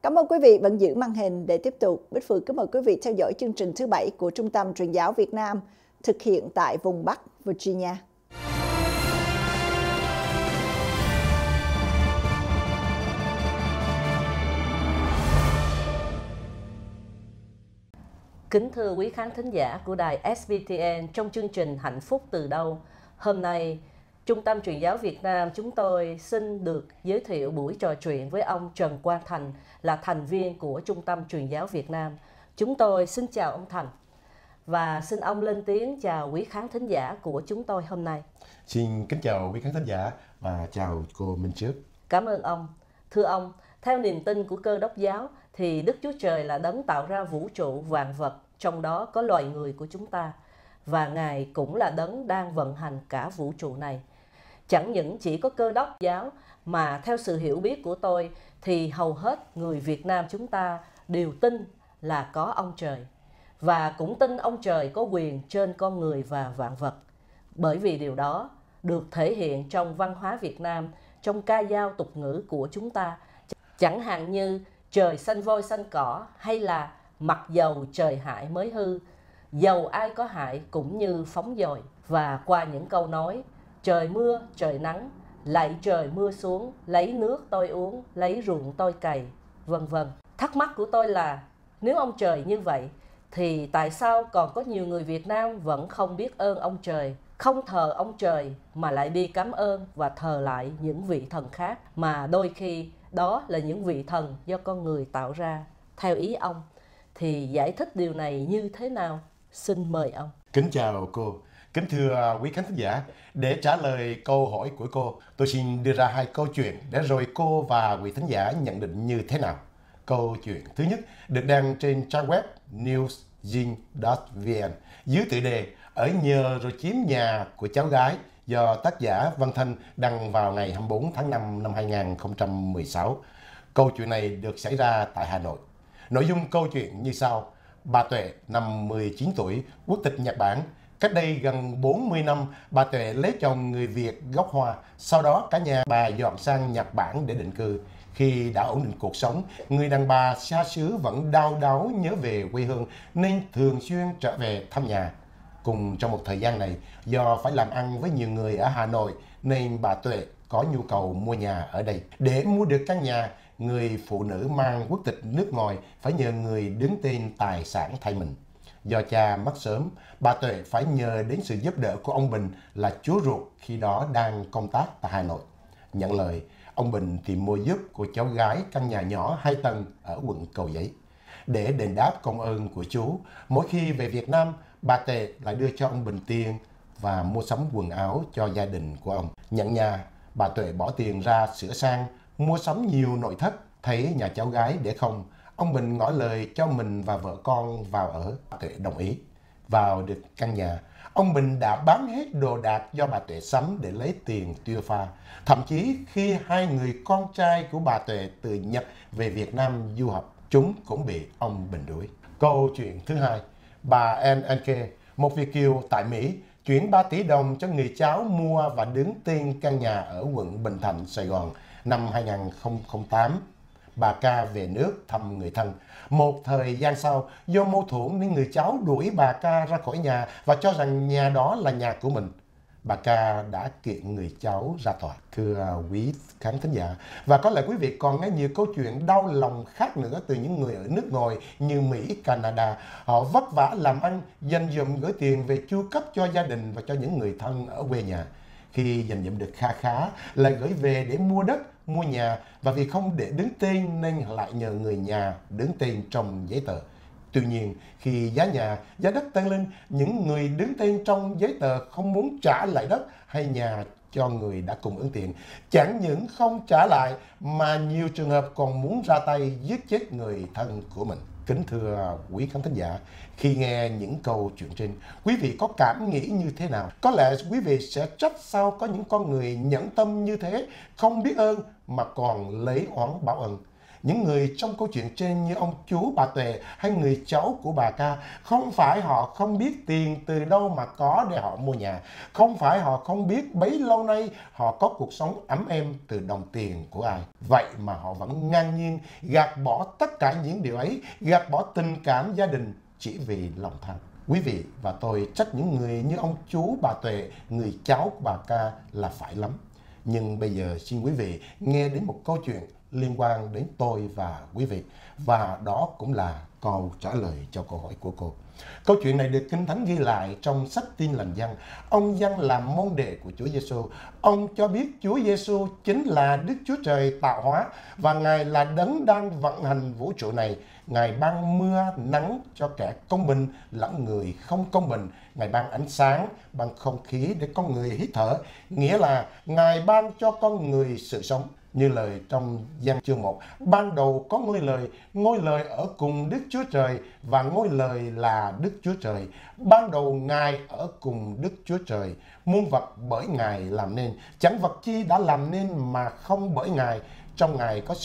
Cảm ơn quý vị vẫn giữ màn hình để tiếp tục. Bích Phượng kính mời quý vị theo dõi chương trình thứ 7 của Trung tâm Truyền giáo Việt Nam thực hiện tại vùng Bắc Virginia. Kính thưa quý khán thính giả của đài SBTN, trong chương trình Hạnh phúc từ đâu, hôm nay Trung tâm Truyền giáo Việt Nam chúng tôi xin được giới thiệu buổi trò chuyện với ông Trần Quang Thành, là thành viên của Trung tâm Truyền giáo Việt Nam. Chúng tôi xin chào ông Thành và xin ông lên tiếng chào quý khán thính giả của chúng tôi hôm nay. Xin kính chào quý khán thính giả và chào cô Minh Trước. Cảm ơn ông. Thưa ông, theo niềm tin của Cơ Đốc giáo thì Đức Chúa Trời là đấng tạo ra vũ trụ vạn vật, trong đó có loài người của chúng ta, và Ngài cũng là đấng đang vận hành cả vũ trụ này. Chẳng những chỉ có Cơ Đốc giáo mà theo sự hiểu biết của tôi thì hầu hết người Việt Nam chúng ta đều tin là có ông trời, và cũng tin ông trời có quyền trên con người và vạn vật. Bởi vì điều đó được thể hiện trong văn hóa Việt Nam, trong ca dao tục ngữ của chúng ta, chẳng hạn như trời xanh voi xanh cỏ, hay là mặc dầu trời hại mới hư, dầu ai có hại cũng như phóng dồi. Và qua những câu nói trời mưa trời nắng, lạy trời mưa xuống, lấy nước tôi uống, lấy ruộng tôi cày, vân vân. Thắc mắc của tôi là nếu ông trời như vậy thì tại sao còn có nhiều người Việt Nam vẫn không biết ơn ông trời, không thờ ông trời mà lại đi cảm ơn và thờ lại những vị thần khác, mà đôi khi đó là những vị thần do con người tạo ra. Theo ý ông thì giải thích điều này như thế nào? Xin mời ông. Kính chào cô. Kính thưa quý khán thính giả, để trả lời câu hỏi của cô, tôi xin đưa ra hai câu chuyện để rồi cô và quý thính giả nhận định như thế nào. Câu chuyện thứ nhất được đăng trên trang web newsgin.vn dưới tựa đề Ở nhờ rồi chiếm nhà của cháu gái, do tác giả Văn Thanh đăng vào ngày 24 tháng 5 năm 2016. Câu chuyện này được xảy ra tại Hà Nội. Nội dung câu chuyện như sau. Bà Tuệ, năm 19 tuổi, quốc tịch Nhật Bản. Cách đây gần 40 năm, bà Tuệ lấy chồng người Việt gốc Hoa. Sau đó cả nhà bà dọn sang Nhật Bản để định cư. Khi đã ổn định cuộc sống, người đàn bà xa xứ vẫn đau đáu nhớ về quê hương nên thường xuyên trở về thăm nhà. Cùng trong một thời gian này, do phải làm ăn với nhiều người ở Hà Nội nên bà Tuệ có nhu cầu mua nhà ở đây. Để mua được căn nhà, người phụ nữ mang quốc tịch nước ngoài phải nhờ người đứng tên tài sản thay mình. Do cha mất sớm, bà Tuệ phải nhờ đến sự giúp đỡ của ông Bình, là chú ruột khi đó đang công tác tại Hà Nội. Nhận lời, ông Bình tìm mua giúp của cháu gái căn nhà nhỏ 2 tầng ở quận Cầu Giấy. Để đền đáp công ơn của chú, mỗi khi về Việt Nam, bà Tuệ lại đưa cho ông Bình tiền và mua sắm quần áo cho gia đình của ông. Nhận nhà, bà Tuệ bỏ tiền ra sửa sang, mua sắm nhiều nội thất. Thấy nhà cháu gái để không, ông Bình ngỏ lời cho mình và vợ con vào ở. Bà Tuệ đồng ý. Vào được căn nhà, ông Bình đã bán hết đồ đạc do bà Tuệ sắm để lấy tiền tiêu pha. Thậm chí khi hai người con trai của bà Tuệ từ Nhật về Việt Nam du học, chúng cũng bị ông Bình đuổi. Câu chuyện thứ hai, bà NNK, một Việt kiều tại Mỹ, chuyển 3 tỷ đồng cho người cháu mua và đứng tên căn nhà ở quận Bình Thạnh, Sài Gòn. Năm 2008, bà Ca về nước thăm người thân. Một thời gian sau, do mâu thuẫn nên người cháu đuổi bà Ca ra khỏi nhà và cho rằng nhà đó là nhà của mình. Bà Ca đã kiện người cháu ra tòa. Thưa quý khán thính giả, và có lẽ quý vị còn nghe nhiều câu chuyện đau lòng khác nữa từ những người ở nước ngoài như Mỹ, Canada. Họ vất vả làm ăn, dành dụm gửi tiền về chu cấp cho gia đình và cho những người thân ở quê nhà. Khi dành dụm được kha khá, lại gửi về để mua đất, mua nhà, và vì không để đứng tên nên lại nhờ người nhà đứng tên trong giấy tờ. Tuy nhiên, khi giá nhà, giá đất tăng lên, những người đứng tên trong giấy tờ không muốn trả lại đất hay nhà cho người đã cung ứng tiền. Chẳng những không trả lại mà nhiều trường hợp còn muốn ra tay giết chết người thân của mình. Kính thưa quý khán thính giả, khi nghe những câu chuyện trên, quý vị có cảm nghĩ như thế nào? Có lẽ quý vị sẽ trách sao có những con người nhẫn tâm như thế, không biết ơn mà còn lấy oán báo ân. Những người trong câu chuyện trên như ông chú bà Tuệ hay người cháu của bà Ca, không phải họ không biết tiền từ đâu mà có để họ mua nhà. Không phải họ không biết bấy lâu nay họ có cuộc sống ấm êm từ đồng tiền của ai. Vậy mà họ vẫn ngang nhiên gạt bỏ tất cả những điều ấy, gạt bỏ tình cảm gia đình chỉ vì lòng tham. Quý vị và tôi trách những người như ông chú bà Tuệ, người cháu của bà Ca là phải lắm. Nhưng bây giờ xin quý vị nghe đến một câu chuyện liên quan đến tôi và quý vị. Và đó cũng là câu trả lời cho câu hỏi của cô. Câu chuyện này được Kinh Thánh ghi lại trong sách Tin Lành Giăng. Ông Giăng là môn đệ của Chúa Giêsu. Ông cho biết Chúa Giêsu chính là Đức Chúa Trời tạo hóa và Ngài là đấng đang vận hành vũ trụ này. Ngài ban mưa nắng cho kẻ công bình lẫn người không công bình. Ngài ban ánh sáng, ban không khí để con người hít thở. Nghĩa là Ngài ban cho con người sự sống. Như lời trong Giăng chương 1, ban đầu có ngôi lời ở cùng Đức Chúa Trời và ngôi lời là Đức Chúa Trời. Ban đầu Ngài ở cùng Đức Chúa Trời, muôn vật bởi Ngài làm nên, chẳng vật chi đã làm nên mà không bởi Ngài. Trong Ngài có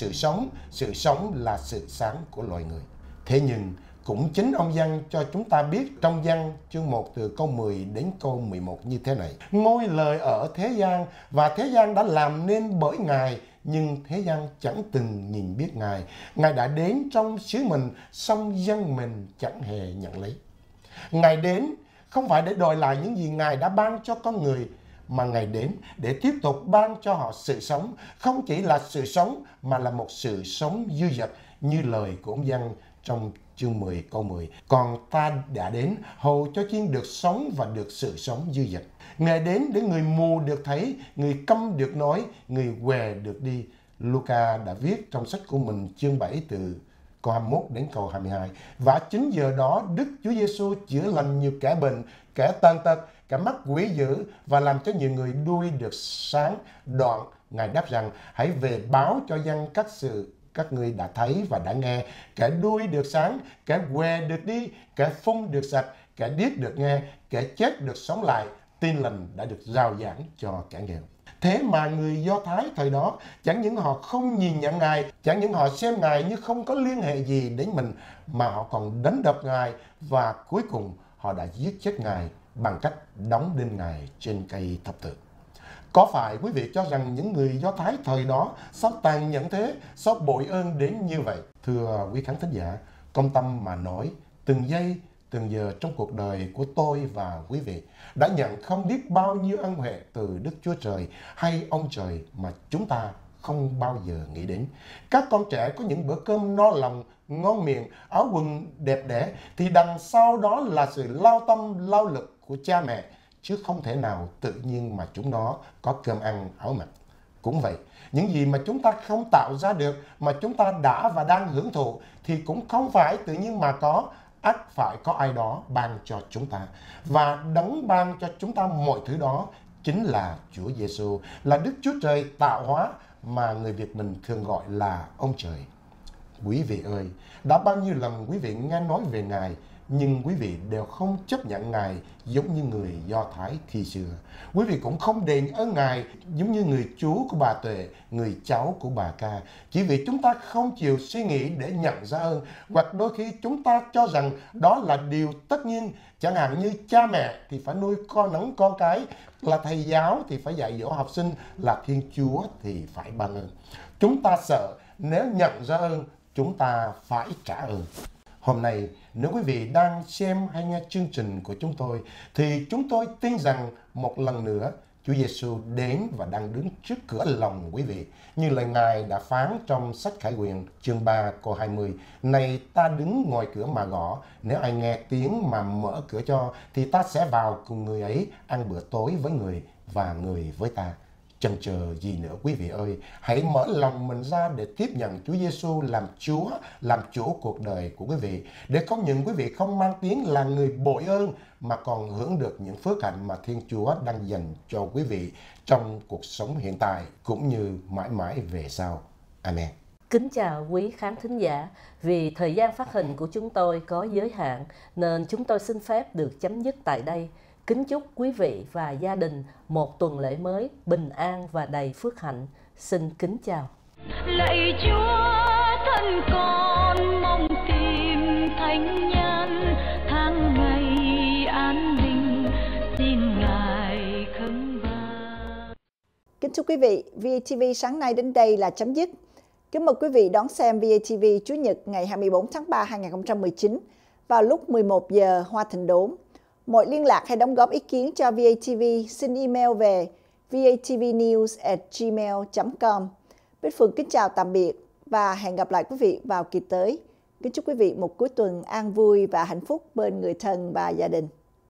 sự sống là sự sáng của loài người. Thế nhưng cũng chính ông Giăng cho chúng ta biết trong Giăng chương 1 từ câu 10 đến câu 11 như thế này. Ngôi lời ở thế gian và thế gian đã làm nên bởi Ngài, nhưng thế gian chẳng từng nhìn biết Ngài. Ngài đã đến trong xứ mình, song dân mình chẳng hề nhận lấy. Ngài đến không phải để đòi lại những gì Ngài đã ban cho con người, mà Ngài đến để tiếp tục ban cho họ sự sống. Không chỉ là sự sống mà là một sự sống dư dật, như lời của ông Giăng trong chương 10 câu 10. Còn ta đã đến hầu cho chiên được sống và được sự sống dư dật. Ngài đến để người mù được thấy, người câm được nói, người què được đi. Luca đã viết trong sách của mình chương 7 từ câu 21 đến câu 22. Và chính giờ đó Đức Chúa Giêsu chữa lành nhiều kẻ bệnh, kẻ tàn tật, kẻ mắc quỷ dữ và làm cho nhiều người đuôi được sáng. Đoạn Ngài đáp rằng: hãy về báo cho dân các sự các ngươi đã thấy và đã nghe. Kẻ đuôi được sáng, kẻ què được đi, kẻ phun được sạch, kẻ điếc được nghe, kẻ chết được sống lại. Tin lành đã được rao giảng cho kẻ nghèo. Thế mà người Do Thái thời đó, chẳng những họ không nhìn nhận Ngài, chẳng những họ xem Ngài như không có liên hệ gì đến mình, mà họ còn đánh đập Ngài và cuối cùng họ đã giết chết Ngài bằng cách đóng đinh Ngài trên cây thập tự. Có phải quý vị cho rằng những người Do Thái thời đó sao tàn nhẫn thế, sao bội ơn đến như vậy? Thưa quý khán thính giả, công tâm mà nói, từng giây, từng giờ trong cuộc đời của tôi và quý vị đã nhận không biết bao nhiêu ân huệ từ Đức Chúa Trời hay ông trời mà chúng ta không bao giờ nghĩ đến. Các con trẻ có những bữa cơm no lòng, ngon miệng, áo quần đẹp đẽ, thì đằng sau đó là sự lao tâm, lao lực của cha mẹ, chứ không thể nào tự nhiên mà chúng nó có cơm ăn, áo mặc. Cũng vậy, những gì mà chúng ta không tạo ra được, mà chúng ta đã và đang hưởng thụ, thì cũng không phải tự nhiên mà có, ắt phải có ai đó ban cho chúng ta. Và đấng ban cho chúng ta mọi thứ đó chính là Chúa Giêsu, là Đức Chúa Trời tạo hóa mà người Việt mình thường gọi là ông trời. Quý vị ơi, đã bao nhiêu lần quý vị nghe nói về Ngài, nhưng quý vị đều không chấp nhận Ngài giống như người Do Thái khi xưa. Quý vị cũng không đền ơn Ngài giống như người chú của bà Tuệ, người cháu của bà Ca. Chỉ vì chúng ta không chịu suy nghĩ để nhận ra ơn, hoặc đôi khi chúng ta cho rằng đó là điều tất nhiên. Chẳng hạn như cha mẹ thì phải nuôi con cái, là thầy giáo thì phải dạy dỗ học sinh, là Thiên Chúa thì phải ban ơn. Chúng ta sợ nếu nhận ra ơn, chúng ta phải trả ơn. Hôm nay, nếu quý vị đang xem hay nghe chương trình của chúng tôi, thì chúng tôi tin rằng một lần nữa, Chúa Giêsu đến và đang đứng trước cửa lòng quý vị. Như lời Ngài đã phán trong sách Khải Huyền chương 3 câu 20. Này ta đứng ngoài cửa mà gõ, nếu ai nghe tiếng mà mở cửa cho, thì ta sẽ vào cùng người ấy ăn bữa tối với người và người với ta. Chần chờ gì nữa quý vị ơi, hãy mở lòng mình ra để tiếp nhận Chúa Giêsu làm Chúa, làm chủ cuộc đời của quý vị, để không những quý vị không mang tiếng là người bội ơn, mà còn hưởng được những phước hạnh mà Thiên Chúa đang dành cho quý vị trong cuộc sống hiện tại cũng như mãi mãi về sau. Amen. Kính chào quý khán thính giả, vì thời gian phát hình của chúng tôi có giới hạn nên chúng tôi xin phép được chấm dứt tại đây. Kính chúc quý vị và gia đình một tuần lễ mới bình an và đầy phước hạnh. Xin kính chào. Lạy Chúa. vẫn còn mong tìm thánh nhân, tháng ngày an bình xin Ngài khấn vang. Kính thưa quý vị, VATV sáng nay đến đây là chấm dứt. Kính mời quý vị đón xem VATV Chủ nhật ngày 24 tháng 3 2019 vào lúc 11 giờ Hoa Thịnh Đốn. Mọi liên lạc hay đóng góp ý kiến cho VATV xin email về vatvnews@gmail.com. Bích Phượng kính chào tạm biệt và hẹn gặp lại quý vị vào kỳ tới. Kính chúc quý vị một cuối tuần an vui và hạnh phúc bên người thân và gia đình.